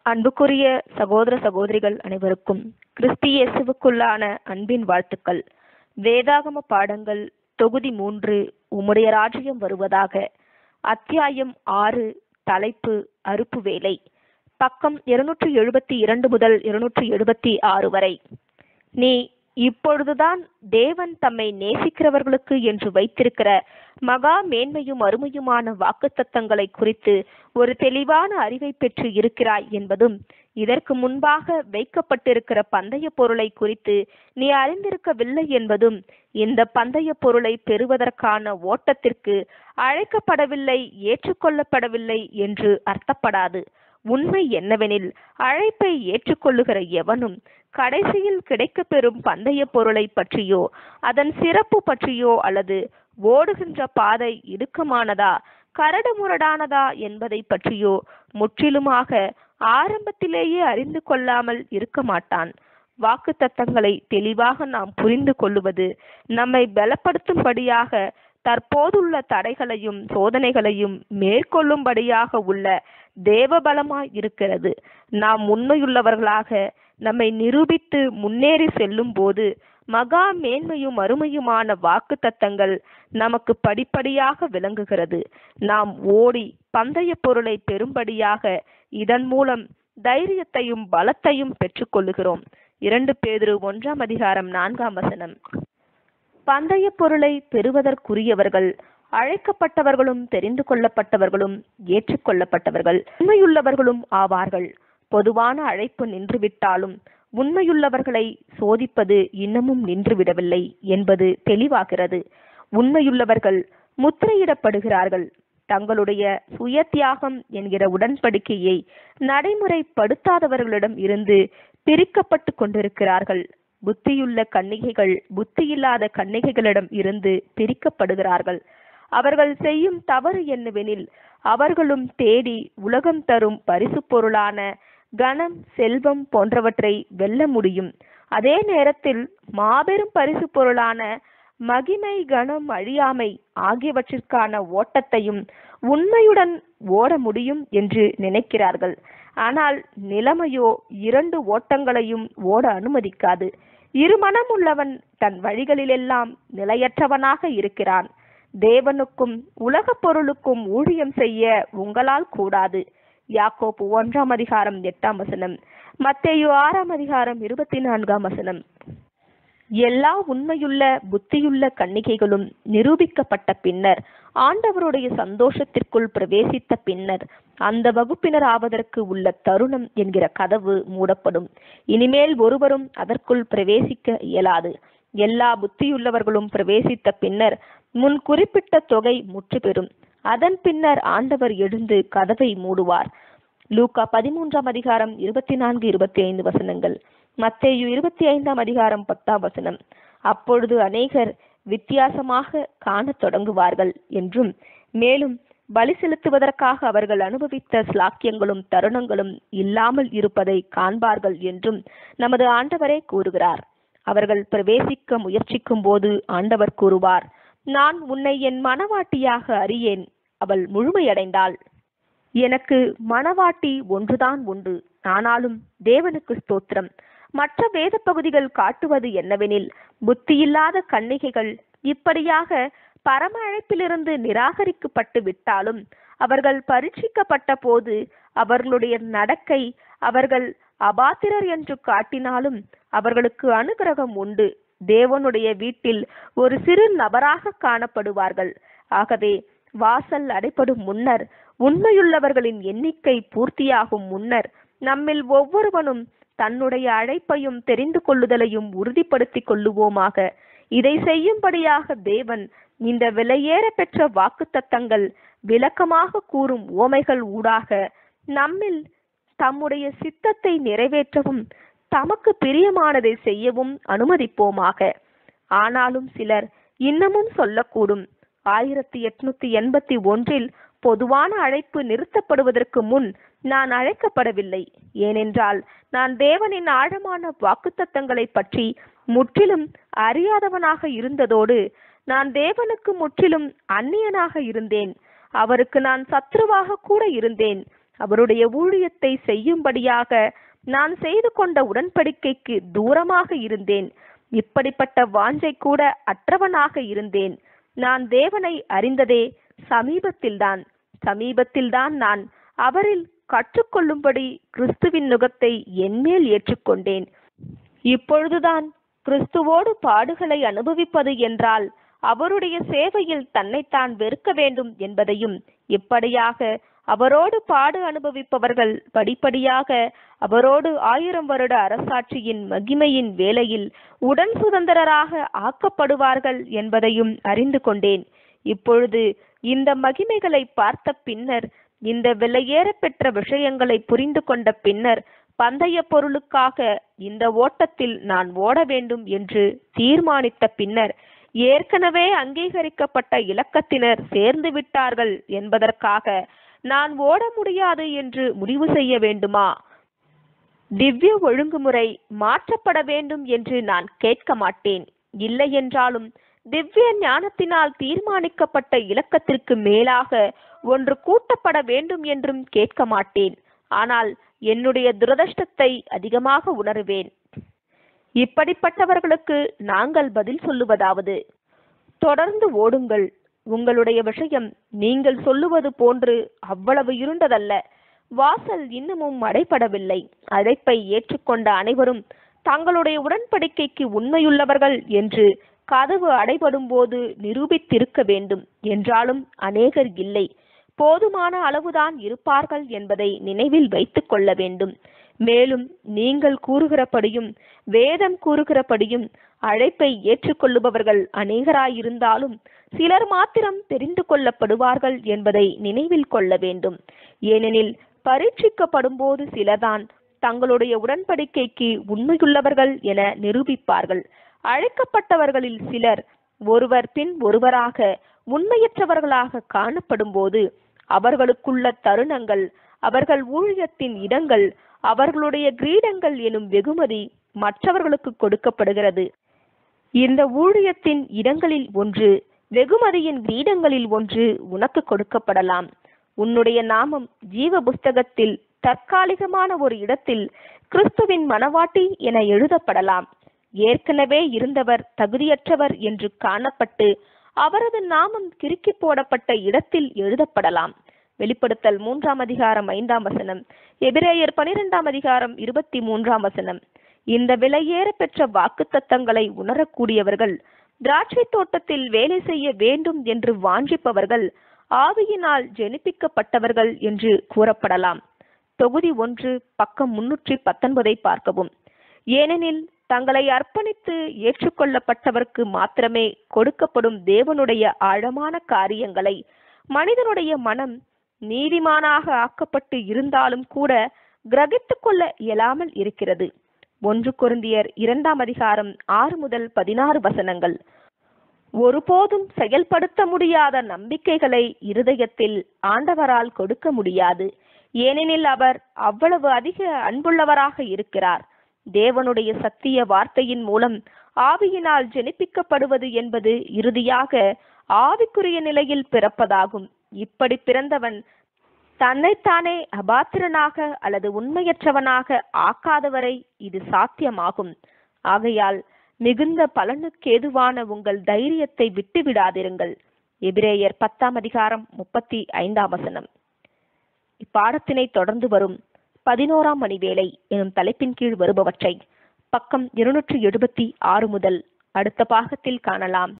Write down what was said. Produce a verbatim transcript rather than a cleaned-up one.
அன்புக்குரிய சகோதர சகோதரிகள் அனைவருக்கும் கிறிஸ்து இயேசுவுக்குள்ளான அன்பின் வாழ்த்துக்கள். வேதாகம பாடங்கள் தொகுதி மூன்று, உம்முடைய ராஜ்யம் வருவதாக. அத்தியாயம் ஆறு, தலைப்பு அறுப்பு வேலை. பக்கம் இருநூற்றி எழுபத்தி இரண்டு முதல் இருநூற்றி எழுபத்தி ஆறு வரை. நீ இப்பொழுதுதான் தேவன் தம்மை நேசிக்கிறவர்களுக்கு என்று வைத்திருக்கிற மகா மேன்மையும் அருமையுமான வாக்குத்தத்தங்களை குறித்து ஒரு தெளிவான அறிவை பெற்று இருக்கிறாய் என்பதும், இதற்கு முன்பாக வைக்கப்பட்டிருக்கிற பந்தய பொருளை குறித்து நீ அறிந்திருக்கவில்லை என்பதும், இந்த பந்தய பொருளை பெறுவதற்கான ஓட்டத்திற்கு அழைக்கப்படவில்லை, ஏற்றுக்கொள்ளப்படவில்லை என்று அர்த்தப்படாது. உண்மை என்னவெனில், அழைப்பை ஏற்றுக்கொள்ளுகிற எவனும் கடைசியில் கிடைக்க பெறும் பந்தய பொருளை பற்றியோ அதன் சிறப்பு பற்றியோ அல்லது ஓடுகின்ற பாதை இடுக்கமானதா கரடு முரடானதா என்பதை பற்றியோ முற்றிலுமாக ஆரம்பத்திலேயே அறிந்து கொள்ளாமல் இருக்க மாட்டான். வாக்குத்தத்தங்களை தெளிவாக நாம் புரிந்து கொள்ளுவது நம்மை பலப்படுத்தும்படியாக, தற்போதுள்ள தடைகளையும் சோதனைகளையும் மேற்கொள்ளும்படியாக உள்ள தேவபலமாய் இருக்கிறது. நாம் உண்மையுள்ளவர்களாக நம்மை நிரூபித்து முன்னேறி செல்லும் போது மகா மேன்மையும் அருமையுமான வாக்கு தத்தங்கள் நமக்கு படிப்படியாக விளங்குகிறது. நாம் ஓடி பந்தய பொருளை பெறும்படியாக இதன் மூலம் தைரியத்தையும் பலத்தையும் பெற்றுக்கொள்ளுகிறோம். இரண்டு பேதுரு ஒன்றாம் அதிகாரம் நான்காம் வசனம். பந்தய பொருளை பெறுவதற்குரியவர்கள் அழைக்கப்பட்டவர்களும் தெரிந்து கொள்ளப்பட்டவர்களும் ஏற்றுக்கொள்ளப்பட்டவர்கள் உண்மையுள்ளவர்களும் ஆவார்கள். பொதுவான அழைப்பு நின்றுவிட்டாலும் உண்மையுள்ளவர்களை சோதிப்பது இன்னமும் நின்றுவிடவில்லை என்பது தெளிவாகிறது. உண்மையுள்ளவர்கள் முத்திரையிடப்படுகிறார்கள். தங்களுடைய சுய தியாகம் என்கிற உடன்படிக்கையை நடைமுறைப்படுத்தாதவர்களிடம் இருந்து பிரிக்கப்பட்டு கொண்டிருக்கிறார்கள். புத்தியுள்ள கன்னிகைகள் புத்தியில்லாத கன்னிகைகளிடம் இருந்து பிரிக்கப்படுகிறார்கள். அவர்கள் செய்யும் தவறு என்னவெனில், அவர்களும் தேடி உலகம் தரும் பரிசு பொருளான கனம், செல்வம் போன்றவற்றை வெல்ல முடியும். அதே நேரத்தில் மாபெரும் பரிசு பொருளான மகிமை, கனம், அழியாமை ஆகியவற்றிற்கான ஓட்டத்தையும் உண்மையுடன் ஓட முடியும் என்று நினைக்கிறார்கள். ஆனால் நிலைமையோ இரண்டு ஓட்டங்களையும் ஓட அனுமதிக்காது. இருமனம் உள்ளவன் தன் வழிகளிலெல்லாம் நிலையற்றவனாக இருக்கிறான். தேவனுக்கும் உலக பொருளுக்கும் ஊழியம் செய்ய உங்களால் கூடாது. யாக்கோபு ஒன்றாம் அதிகாரம் எட்டாம் வசனம், மத்தேயு ஆறாம் அதிகாரம் இருபத்தி நான்காம் வசனம். எல்லா உண்மையுள்ள புத்தியுள்ள கன்னிகைகளும் நிரூபிக்கப்பட்ட பின்னர், ஆண்டவருடைய சந்தோஷத்திற்குள் பிரவேசித்த பின்னர், அந்த வகுப்பினர் ஆவதற்கு உள்ள தருணம் என்கிற கதவு மூடப்படும். இனிமேல் ஒருவரும் அதற்குள் பிரவேசிக்க இயலாது. எல்லா புத்தியுள்ளவர்களும் பிரவேசித்த பின்னர் முன் குறிப்பிட்ட தொகை முற்று பெறும். அதன் பின்னர் ஆண்டவர் எழுந்து கதவை மூடுவார். லூக்கா பதிமூன்றாம் அதிகாரம் இருபத்தி நான்கு இருபத்தி ஐந்து வசனங்கள், மத்தேயு இருபத்தி ஐந்தாம் அதிகாரம் பத்தாம் வசனம். அப்பொழுது அநேகர் வித்தியாசமாக காணத் தொடங்குவார்கள் என்றும், மேலும் பலி செலுத்துவதற்காக அவர்கள் அனுபவித்த ஸ்லாக்கியங்களும் தருணங்களும் இல்லாமல் இருப்பதை காண்பார்கள் என்றும் நமது ஆண்டவரே கூறுகிறார். அவர்கள் பிரவேசிக்க முயற்சிக்கும் போது ஆண்டவர் கூறுவார், நான் உன்னை என் மணவாட்டியாக அறியேன், அவள் முழுமையடைந்தாள். எனக்கு மணவாட்டி ஒன்றுதான் உண்டு, ஆனாலும் தேவனுக்கு ஸ்தோத்திரம். மற்ற வேத பகுதிகள் காட்டுவது என்னவெனில், புத்தியில்லாத கன்னிகைகள் இப்படியாக பரம அழைப்பிலிருந்து நிராகரிக்கப்பட்டு விட்டாலும், அவர்கள் பரீட்சிக்கப்பட்ட போது அவர்களுடைய நடக்கை அவர்கள் அபாத்திரர் என்று காட்டினாலும் அவர்களுக்கு அனுகிரகம் உண்டு. தேவனுடைய வீட்டில் ஒரு சிறு நபராக காணப்படுவார்கள். ஆகவே வாசல் அடைபடும் முன்னர், உண்மையுள்ளவர்களின் எண்ணிக்கை பூர்த்தியாகும் முன்னர், நம்மில் ஒவ்வொருவனும் தன்னுடைய அழைப்பையும் தெரிந்து கொள்ளுதலையும் உறுதிப்படுத்திக் கொள்ளுவோமாக. இதை செய்யும்படியாக தேவன் இந்த விலையேற பெற்ற வாக்குத்தத்தங்கள் விளக்கமாக கூறும் உவமைகள் ஊடாக நம்மில் தம்முடைய சித்தத்தை நிறைவேற்றவும் தமக்கு பிரியமானதை செய்யவும் அனுமதிப்போமாக. ஆனாலும் சிலர் இன்னமும் சொல்லக்கூடும், ஆயிரத்தி எட்நூத்தி எண்பத்தி ஒன்றில் பொதுவான அழைப்பு நிறுத்தப்படுவதற்கு முன் நான் அழைக்கப்படவில்லை. ஏனென்றால் நான் தேவனின் ஆழமான வாக்குத்தத்தங்களை பற்றி முற்றிலும் அறியாதவனாக இருந்ததோடு நான் தேவனுக்கு முற்றிலும் அந்நியனாக இருந்தேன். அவருக்கு நான் சத்ருவாக கூட இருந்தேன். அவருடைய ஊழியத்தை செய்யும்படியாக நான் செய்து கொண்ட உடன்படிக்கைக்கு தூரமாக இருந்தேன். இப்படிப்பட்ட வாஞ்சை கூட அற்றவனாக இருந்தேன். நான் தேவனை அறிந்ததே சமீபத்தில்தான் சமீபத்தில்தான் நான் அவரில் கற்றுக்கொள்ளும்படி கிறிஸ்துவின் நுகத்தை என்மேல் ஏற்றுக்கொண்டேன். இப்பொழுதுதான் கிறிஸ்துவோடு பாடுகளை அனுபவிப்பது என்றால் அவருடைய சேவையில் தன்னைத்தான் வெறுக்க வேண்டும் என்பதையும், இப்படியாக அவரோடு பாடு அனுபவிப்பவர்கள் படிப்படியாக அவரோடு ஆயிரம் வருட அரசாட்சியின் மகிமையின் வேளையில் உடன் சுதந்திரராக ஆக்கப்படுவார்கள் என்பதையும் அறிந்து கொண்டேன். இப்பொழுது இந்த மகிமைகளை பார்த்த பின்னர், இந்த விலையேற பெற்ற விஷயங்களை புரிந்து கொண்ட பின்னர், பந்தய பொருளுக்காக இந்த ஓட்டத்தில் நான் ஓட வேண்டும் என்று தீர்மானித்த பின்னர், ஏற்கனவே அங்கீகரிக்கப்பட்ட இலக்கத்தினர் சேர்ந்து விட்டார்கள் என்பதற்காக நான் ஓட முடியாது என்று முடிவு செய்ய வேண்டுமா? திவ்ய ஒழுங்குமுறை மாற்றப்பட வேண்டும் என்று நான் கேட்க மாட்டேன். இல்லை என்றாலும் திவ்ய ஞானத்தினால் தீர்மானிக்கப்பட்ட இலக்கத்திற்கு மேலாக ஒன்று கூட்டப்பட வேண்டும் என்றும் கேட்க மாட்டேன். ஆனால் என்னுடைய துரதிர்ஷ்டத்தை அதிகமாக உணர்வேன். இப்படிப்பட்டவர்களுக்கு நாங்கள் பதில் சொல்லுவதாவது: தொடர்ந்து ஓடுங்கள். உங்களுடைய விஷயம் நீங்கள் சொல்லுவது போன்று அவ்வளவு இருண்டதல்ல. வாசல் இன்னமும் அடைபடவில்லை. அழைப்பை ஏற்றுக்கொண்ட அனைவரும் தங்களுடைய உடன்படிக்கைக்கு உண்மையுள்ளவர்கள் என்று கதவு அடைபடும் போது நிரூபித்திருக்க வேண்டும். என்றாலும் அநேகர் இல்லை, போதுமான அளவுதான் இருப்பார்கள் என்பதை நினைவில் வைத்துக் கொள்ள வேண்டும். மேலும் நீங்கள் கூறுகிறபடியும் வேதம் கூறுகிறபடியும் அழைப்பை ஏற்றுக்கொள்ளுபவர்கள் அநேகராயிருந்தாலும் சிலர் மாத்திரம் தெரிந்து கொள்ளப்படுவார்கள் என்பதை நினைவில் கொள்ள வேண்டும். ஏனெனில் பரீட்சிக்கப்படும் போது சிலர்தான் தங்களுடைய உடன்படிக்கைக்கு உண்மையுள்ளவர்கள் என நிரூபிப்பார்கள். அழைக்கப்பட்டவர்களில் சிலர் ஒருவர் பின் ஒருவராக உண்மையற்றவர்களாக காணப்படும் போது அவர்களுக்குள்ள தருணங்கள், அவர்கள் ஊழியத்தின் இடங்கள், அவர்களுடைய கிரீடங்கள் எனும் வெகுமதி மற்றவர்களுக்கு கொடுக்கப்படுகிறது. இந்த ஊழியத்தின் இடங்களில் ஒன்று, வெகுமதியின் கிரீடங்களில் ஒன்று உனக்கு கொடுக்கப்படலாம். உன்னுடைய நாமம் ஜீவ புஸ்தகத்தில் தற்காலிகமான ஒரு இடத்தில் கிறிஸ்துவின் மனவாட்டி என எழுதப்படலாம். ஏற்கனவே இருந்தவர் தகுதியற்றவர் என்று காணப்பட்டு அவரது நாமம் கிறுக்கி போடப்பட்ட இடத்தில் எழுதப்படலாம். வெளிப்படுத்தல் மூன்றாம் அதிகாரம் ஐந்தாம் வசனம், எபிரேயர் பனிரெண்டாம் அதிகாரம் இருபத்தி மூன்றாம் வசனம். இந்த விலையேற பெற்ற வாக்கு தத்தங்களை உணரக்கூடியவர்கள், திராட்சை தோட்டத்தில் வேலை செய்ய வேண்டும் என்று வாஞ்சிப்பவர்கள், ஆவியினால் ஜெனிப்பிக்கப்பட்டவர்கள் என்று கூறப்படலாம். தொகுதி ஒன்று பக்கம் முன்னூற்றி பத்தொன்பதை பார்க்கவும். ஏனெனில் தங்களை அர்ப்பணித்து ஏற்றுக்கொள்ளப்பட்டவர்க்கு மாத்திரமே கொடுக்கப்படும் தேவனுடைய ஆழமான காரியங்களை மனிதனுடைய மனம் நீதிமானாக ஆக்கப்பட்டு இருந்தாலும் கூட கிரகித்து கொள்ள இயலாமல் இருக்கிறது. ஒன்று கொரிந்தியர் இரண்டாம் அதிகாரம் ஆறு முதல் பதினாறு வசனங்கள். ஒருபோதும் செயல்படுத்த முடியாத நம்பிக்கைகளை இருதயத்தில் ஆண்டவரால் கொடுக்க முடியாது. ஏனெனில் அவர் அவ்வளவு அதிக அன்புள்ளவராக இருக்கிறார். தேவனுடைய சத்திய வார்த்தையின் மூலம் ஆவியினால் ஜெனிப்பிக்கப்படுவது என்பது இறுதியாக ஆவிக்குரிய நிலையில் பிறப்பதாகும். இப்படி பிறந்தவன் தன்னைத்தானே அபாத்திரனாக அல்லது உண்மையற்றவனாக ஆக்காதவரை இது சாத்தியமாகும். ஆகையால் மிகுந்த பலனுக்கேதுவான உங்கள் தைரியத்தை விட்டு விடாதிருங்கள். எபிரேயர் பத்தாம் அதிகாரம் முப்பத்தி ஐந்தாம் வசனம். இப்பாடத்தினை தொடர்ந்து வரும் பதினோராம் மணிவேளை எனும் தலைப்பின் கீழ் வருபவற்றை பக்கம் இருநூற்றி எழுபத்தி ஆறு முதல் அடுத்த பாகத்தில் காணலாம்.